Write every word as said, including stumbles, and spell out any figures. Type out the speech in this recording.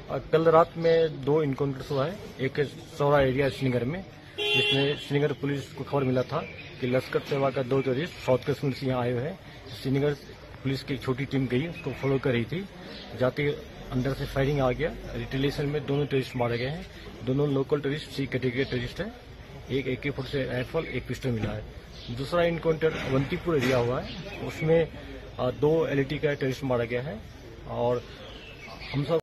कल रात में दो इनकाउंटर्स हुआ है। एक सौरा एरिया श्रीनगर में, जिसमें श्रीनगर पुलिस को खबर मिला था कि लश्कर सेवा का दो टेररिस्ट साउथ कश्मीर से यहाँ आए हुए हैं। श्रीनगर पुलिस की छोटी टीम गई, उसको फॉलो कर रही थी। जाते अंदर से फायरिंग आ गया। रिटेलिएशन में दोनों टेररिस्ट मारे गए हैं। दोनों local terrorist, C category terrorist है। एक ए के फोर्टी से राइफल, एक पिस्टल मिला है। दूसरा इनकाउंटर अवंतीपुर एरिया हुआ है, उसमें दो एल ई टी का टेररिस्ट मारा गया है। और हम सब